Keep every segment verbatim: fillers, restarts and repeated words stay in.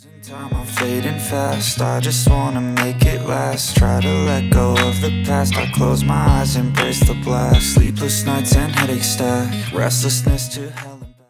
Time I'm fading fast, I just wanna make it last. Try to let go of the past, I close my eyes, embrace the blast. Sleepless nights and headaches stack, restlessness to hell.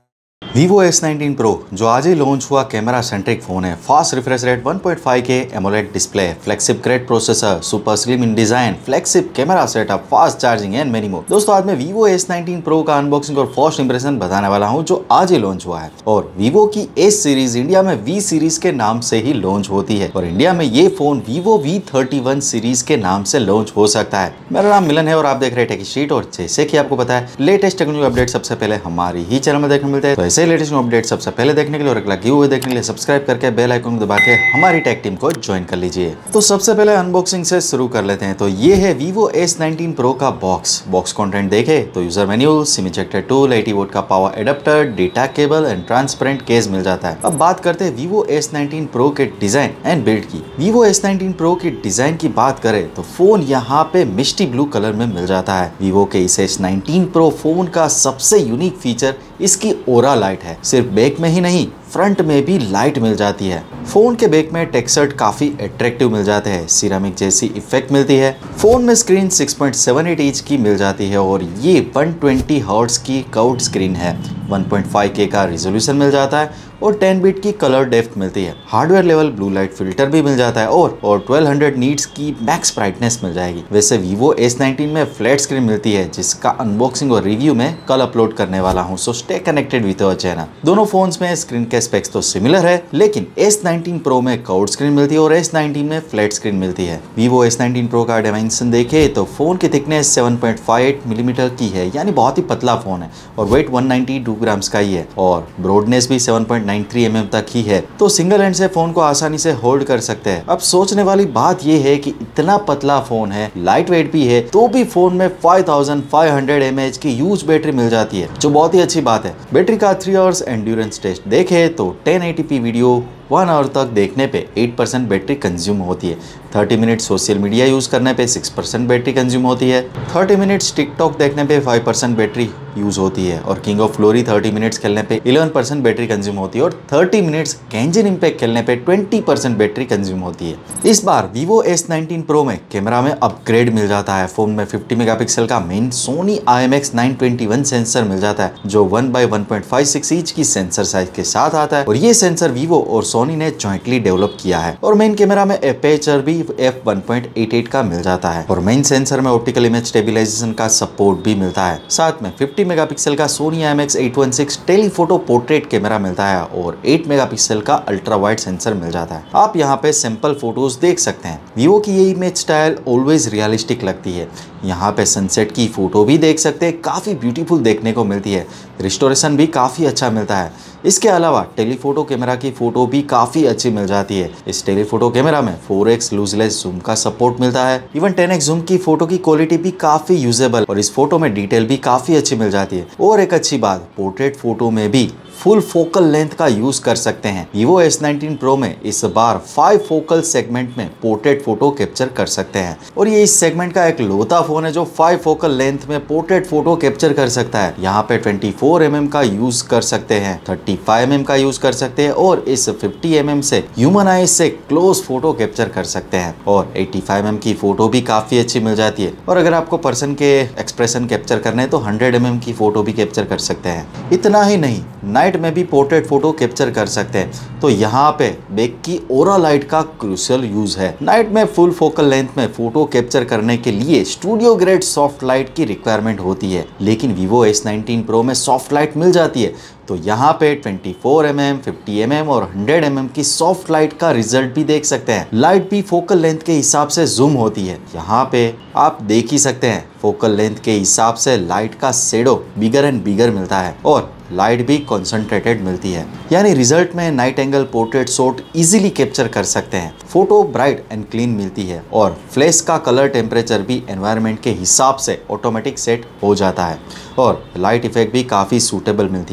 Vivo S nineteen Pro जो आज ही launch हुआ camera centric phone है। Fast refresh rate one point five K AMOLED display, flagship grade processor, super slim in design, flagship camera setup, fast charging and many more. दोस्तों आज मैं Vivo S nineteen Pro का unboxing और first impression बताने वाला हूं जो आज ही लॉन्च हुआ है। और Vivo की एस सीरीज इंडिया में V सीरीज के नाम से ही लॉन्च होती है और इंडिया में ये phone Vivo V thirty one series के नाम से लॉन्च हो सकता है। मेरा नाम मिलन है और आप देख रहे हैं टेक स्ट्रीट। और जैसे कि आपको पता है लेटेस्ट टेक्नोलॉजी अपडेट सबसे पहले हमारी ही चैनल में देखने मिलते हैं, तो ऐसे लेटेस्ट अपडेट सबसे पहले देखने के लिए और अगला गिव अवे देखने के लिए सब्सक्राइब करके बेल आइकन दबा के हमारी टेक टीम को ज्वाइन कर लीजिए। तो सबसे पहले अनबॉक्सिंग से शुरू कर लेते हैं। तो ये है Vivo एस नाइनटीन Pro का बॉक्स। बॉक्स कंटेंट देखे तो user manual, SIM ejector tool, eighty volt का power adapter, data cable and transparent case मिल जाता है। अब बात करते हैं Vivo एस नाइनटीन Pro के डिजाइन एंड बिल्ड की। Vivo एस नाइनटीन Pro की डिजाइन की बात करें तो फोन यहाँ पे मिस्टी ब्लू कलर में मिल जाता है। Vivo के इस एस नाइनटीन Pro फोन का सबसे यूनिक फीचर इसकी ओरा लाइट है। सिर्फ बैक में ही नहीं फ्रंट में भी लाइट मिल जाती है। फोन के बैक में टेक्सचर काफी अट्रैक्टिव मिल जाते हैं, सिरामिक जैसी इफेक्ट मिलती है। फोन में screen six point seven eight inch की मिल जाती है और ये वन ट्वेंटी हर्ट्ज की कर्व्ड स्क्रीन है। वन पॉइंट फाइव के का रिजोल्यूशन मिल जाता है और टेन बिट की कलर डेप्थ मिलती है। Hardware level blue light filter भी मिल जाता है और और ट्वेल्व हंड्रेड नीट्स की मैक्स ब्राइटनेस मिल जाएगी। वैसे Vivo एस नाइनटीन में फ्लैट स्क्रीन मिलती है जिसका अनबॉक्सिंग और रिव्यू में कल अपलोड करने वाला हूं, so stay connected with our channel. दोनों फोन्स में स्क्रीन के स्पेक्स तो सिमिलर है, लेकिन एस नाइनटीन Pro में कर्व्ड स्क्रीन मिलती है और एस नाइनटीन में फ्लैट स्क्रीन मिलती है। Vivo एस नाइनटीन Pro का डायमेंशन देखे तो फोन की thickness seven point five eight millimetre की है, यानी बहुत ही पतला फोन है और weight one ninety two grams का ही है और ब्रॉडनेस भी seven point nine three M M तक ही है, तो सिंगल हैंड से फोन को आसानी से होल्ड कर सकते हैं। अब सोचने वाली बात यह है कि इतना पतला फोन है, लाइट वेट भी है, तो भी फोन में five thousand five hundred M A H की यूज बैटरी मिल जाती है, जो बहुत ही अच्छी बात है। बैटरी का थ्री आवर्स एंड्योरेंस टेस्ट देखे तो ten eighty P video one hour तक देखने पे एट परसेंट बैटरी कंज्यूम होती है। Thirty minute social media use करने पे सिक्स परसेंट बैटरी कंज्यूम होती है। थर्टी मिनट्स टिकटॉक देखने पे फाइव परसेंट बैटरी यूज होती है और King of Glory thirty minutes खेलने पे इलेवन परसेंट बैटरी कंज्यूम होती है और थर्टी मिनट्स गेंजिन इम्पैक्ट खेलने पे ट्वेंटी परसेंट बैटरी कंज्यूम होती है। इस बार Vivo एस नाइनटीन Pro में कैमरा में अपग्रेड मिल जाता है। फोन में फिफ्टी मेगापिक्सल का main Sony I M X nine twenty one sensor मिल जाता है जो one by one point five six inch की सेंसर साइज के साथ आता है और ये सेंसर Vivo और सोनी ने जॉइंटली डेवलप किया है। और मेन कैमरा में एपर्चर भी F one point eight eight का मिल जाता है और मेन सेंसर में ऑप्टिकल इमेज स्टेबलाइजेशन का सपोर्ट भी मिलता है। साथ में फिफ्टी मेगापिक्सल का Sony I M X eight one six telephoto portrait camera मिलता है और एट मेगापिक्सल का अल्ट्रा वाइड सेंसर मिल जाता है। आप यहाँ पे सैंपल फोटोज देख सकते हैं। Vivo की ये इमेज स्टाइल ऑलवेज रियलिस्टिक लगती है। यहाँ पे सनसेट की फोटो भी देख सकते हैं, काफी ब्यूटीफुल देखने को मिलती है। रिस्टोरेशन भी काफी अच्छा मिलता है। इसके अलावा टेलीफोटो कैमरा की फोटो भी काफी अच्छी मिल जाती है। इस टेलीफोटो कैमरा में फोर एक्स लूजलेस जूम का सपोर्ट मिलता है। इवन टेन एक्स जूम की फोटो की क्वालिटी भी काफी यूजेबल और इस फोटो में डिटेल भी काफी अच्छी मिल जाती है। और एक अच्छी बात, पोर्ट्रेट फोटो में भी फुल फोकल लेंथ का यूज कर सकते हैं। Vivo एस नाइनटीन Pro में इस बार फाइव फोकल सेगमेंट में पोर्ट्रेट फोटो कैप्चर कर सकते हैं और ये इस सेगमेंट का एक लौता फोन है जो फाइव फोकल लेंथ में पोर्ट्रेट फोटो कैप्चर कर सकता है। यहाँ पे ट्वेंटी फोर एम एम का यूज कर सकते हैं, थर्टी फाइव एम एम का यूज कर सकते हैं और इस फिफ्टी एम एम से ह्यूमन आईज से क्लोज फोटो कैप्चर कर सकते हैं और एटी फाइव एम एम की फोटो भी काफी अच्छी मिल जाती है। और अगर आपको पर्सन के एक्सप्रेशन कैप्चर करने हैं तो हंड्रेड एम एम की फोटो भी कैप्चर कर सकते हैं। इतना ही नहीं, नाइट में भी पोर्ट्रेट फोटो कैप्चर कर सकते हैं, तो यहाँ पे बैक की ओरा लाइट का क्रूशियल यूज है। नाइट में फुल फोकल लेंथ में फोटो कैप्चर करने के लिए स्टूडियो ग्रेड सॉफ्ट लाइट की रिक्वायरमेंट होती है, लेकिन Vivo एस नाइनटीन Pro में सॉफ्ट लाइट मिल जाती है। तो यहाँ पे twenty four M M, fifty M M और हंड्रेड एम एम की सॉफ्ट लाइट का रिजल्ट भी देख सकते हैं। लाइट भी फोकल लेंथ के हिसाब से जूम होती है। यहाँ पे आप देख ही सकते हैं फोकल लेंथ के हिसाब से लाइट का शेडो बिगर एंड बिगर मिलता है और लाइट भी कॉन्सेंट्रेटेड मिलती है, यानी रिजल्ट में night angle portrait shot easily capture कर सकते हैं। फोटो ब्राइट एंड क्लीन मिलती है और फ्लैश का कलर टेम्परेचर भी एनवायरनमेंट के हिसाब से ऑटोमेटिक सेट हो जाता है और लाइट इफेक्ट भी काफ़ी सूटेबल मिलती है।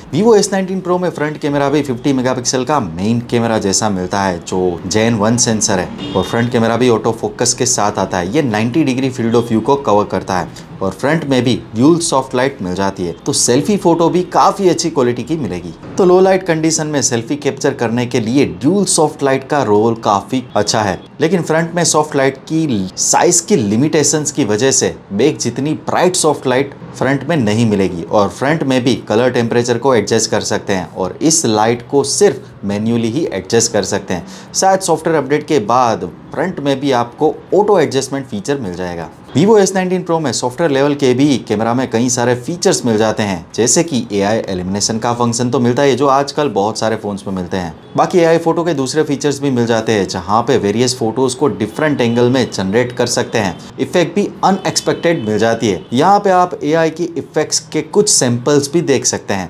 Vivo एस नाइनटीन Pro में फ्रंट कैमरा भी फिफ्टी मेगापिक्सल का मेन कैमरा जैसा मिलता है जो जेन वन सेंसर है, और फ्रंट कैमरा भी ऑटो फोकस के साथ आता है। ये ninety degree field of view को कवर करता है और फ्रंट में भी ड्यूल सॉफ्ट लाइट मिल जाती है, तो सेल्फी फोटो भी काफी अच्छी क्वालिटी की मिलेगी। तो लो लाइट कंडीशन में सेल्फी कैप्चर करने के लिए ड्यूल सॉफ्ट लाइट का रोल काफी अच्छा है, लेकिन फ्रंट में सॉफ्ट लाइट की साइज की लिमिटेशंस की वजह से बैक जितनी ब्राइट सॉफ्ट लाइट फ्रंट में नहीं मिलेगी, और फ्रंट में भी कलर टेम्परेचर को एडजस्ट कर सकते हैं और इस लाइट को सिर्फ मैन्युअली ही एडजस्ट कर सकते हैं। शायद सॉफ्टवेयर अपडेट के बाद फ्रंट में भी आपको ऑटो एडजस्टमेंट फीचर मिल जाएगा। Vivo एस नाइनटीन Pro में सॉफ्टवेयर लेवल के भी कैमरा में कई सारे फीचर्स मिल जाते हैं, जैसे कि ए आई एलिमिनेशन का फंक्शन तो मिलता है जो आजकल बहुत सारे फोन्स में मिलते हैं। बाकी ए आई फोटो के दूसरे फीचर्स भी मिल जाते हैं, जहां पे वेरियस फोटोज को डिफरेंट एंगल में जनरेट कर सकते हैं। इफेक्ट भी अनएक्सपेक्टेड मिल जाती है। यहाँ पे आप ए आई की इफेक्ट्स के कुछ सैंपल्स भी देख सकते हैं।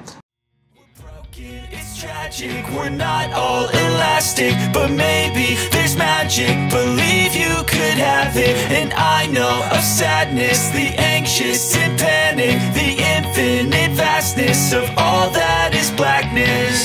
We're not all elastic, but maybe there's magic. Believe you could have it, and I know of sadness, the anxious and panic, the infinite vastness of all that is blackness.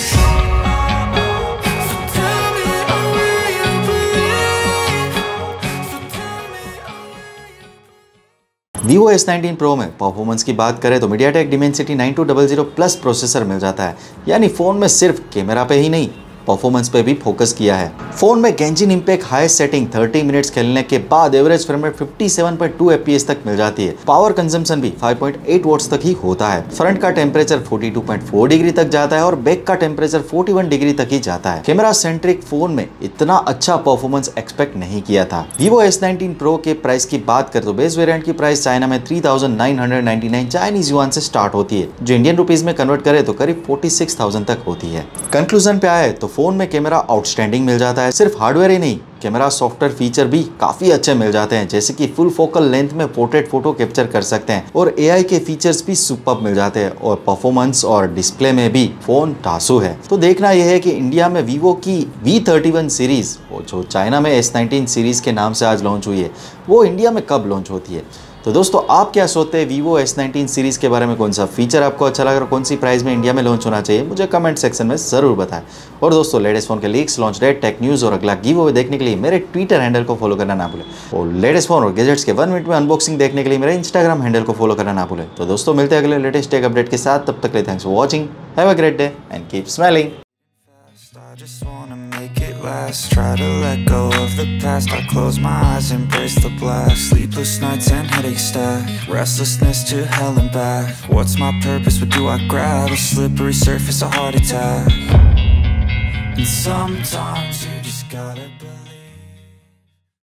So tell me, oh, will you believe? So tell me, oh, will you believe? Vivo S nineteen Pro में performance की बात करें तो MediaTek Dimensity nine two zero zero plus processor मिल जाता है, यानी phone में सिर्फ कैमरा पे ही नहीं परफॉर्मेंस पे भी फोकस किया है। फोन में Genshin impact high setting thirty minutes खेलने के बाद average frame rate fifty seven point two F P S तक मिल जाती है। पावर कंजम्पशन भी फाइव पॉइंट एट वॉट्स तक ही होता है। फ्रंट का temperature forty two point four degree तक जाता है और बैक का टेम्परेचर फोर्टी वन डिग्री तक ही जाता है। कैमरा सेंट्रिक फोन में इतना अच्छा परफॉर्मेंस एक्सपेक्ट नहीं किया था। Vivo एस नाइनटीन Pro के प्राइस की बात करें तो बेस वेरिएंट की प्राइस चाइना में three thousand nine hundred ninety nine Chinese yuan से स्टार्ट होती है, जो इंडियन रुपीज में कन्वर्ट करे तो करीब फोर्टी सिक्स थाउजेंड तक होती है। कंक्लूजन पे आए तो फोन में कैमरा आउटस्टैंडिंग मिल जाता है। सिर्फ हार्डवेयर ही नहीं, कैमरा सॉफ्टवेयर फीचर भी काफी अच्छे मिल जाते हैं, जैसे कि फुल फोकल लेंथ में पोर्ट्रेट फोटो कैप्चर कर सकते हैं और ए आई के फीचर्स भी सुपर्ब मिल जाते हैं, और परफॉर्मेंस और डिस्प्ले में भी फोन टासू है। तो देखना यह है कि इंडिया में Vivo की वी थर्टी वन सीरीज, जो चाइना में एस नाइनटीन सीरीज के नाम से आज लॉन्च हुई है, वो इंडिया में कब लॉन्च होती है। तो दोस्तों आप क्या सोचते हैं Vivo एस नाइनटीन सीरीज के बारे में? कौन सा फीचर आपको अच्छा लगा और कौन सी प्राइस में इंडिया में लॉन्च होना चाहिए, मुझे कमेंट सेक्शन में जरूर बताएं। और दोस्तों लेटेस्ट फोन के leaks, launch date, tech news और अगला गिव अवे देखने के लिए मेरे ट्विटर हैंडल को फॉलो करना ना भूलें, और लेटेस्ट फोन और गैजेट्स के वन मिनट में अनबॉक्सिंग देखने के लिए मेरे इंस्टाग्राम हैंडल को फॉलो करना ना भूलें। तो दोस्तों मिलते हैं अगले लेटेस्ट टेक अपडेट के साथ, तब तक के लिए thanks for watching, have a great day and keep smiling. I just wanna make it last. Try to let go of the past. I close my eyes, embrace the blast. Sleepless nights and headaches stack. Restlessness to hell and back. What's my purpose? What do I grab? A slippery surface, a heart attack. And sometimes you